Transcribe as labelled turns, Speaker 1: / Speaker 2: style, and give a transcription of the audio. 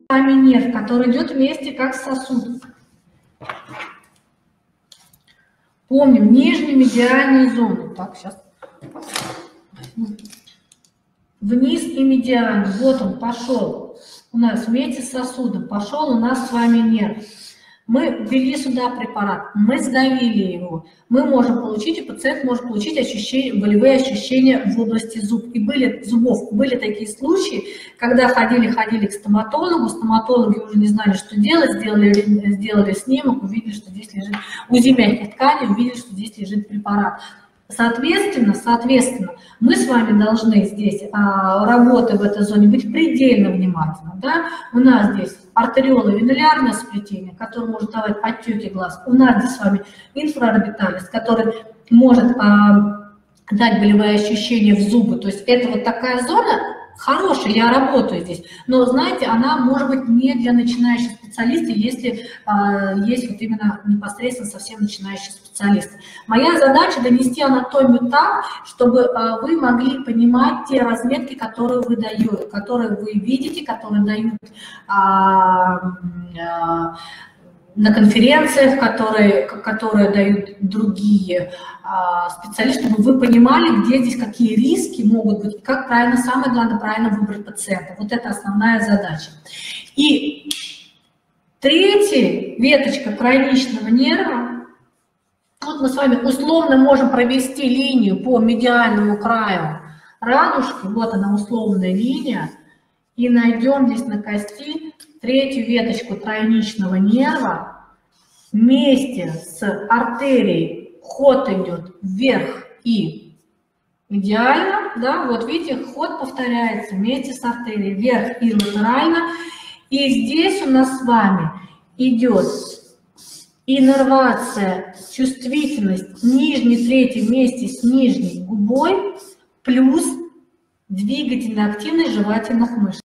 Speaker 1: вами нерв, который идет вместе как сосуд. Помним, нижнюю медиальную зону. Так, сейчас. Вниз и медиально. Вот он пошел. У нас вместе с сосудом пошел у нас с вами нерв. Мы ввели сюда препарат, мы сдавили его. Мы можем получить, и пациент может получить болевые ощущения в области зубов. Были такие случаи, когда ходили к стоматологу, стоматологи уже не знали, что делать, сделали снимок, увидели, что здесь лежит УЗИ мягких тканей, увидели, что здесь лежит препарат. Соответственно, мы с вами должны здесь, работая в этой зоне, быть предельно внимательны. Да? У нас здесь артериоло-венериальное сплетение, которое может давать отеки глаз. У нас здесь с вами инфраорбиталис, который может дать болевые ощущения в зубы. То есть это вот такая зона хорошая, я работаю здесь, но, знаете, она может быть не для начинающих специалистов, если есть вот именно непосредственно совсем начинающие специалисты. Моя задача донести анатомию так, чтобы вы могли понимать те разметки, которые вы даете, которые вы видите, которые дают на конференциях, которые дают другие специалисты, чтобы вы понимали, где здесь какие риски могут быть, как правильно, самое главное, правильно выбрать пациента. Вот это основная задача. И третья веточка тройничного нерва. Вот мы с вами условно можем провести линию по медиальному краю радужки, вот она условная линия, и найдем здесь на кости третью веточку тройничного нерва. Вместе с артерией ход идет вверх и медиально, да, вот видите, ход повторяется вместе с артерией вверх и латерально. И здесь у нас с вами идет иннервация, чувствительность нижней трети вместе с нижней губой плюс двигательная активность жевательных мышц.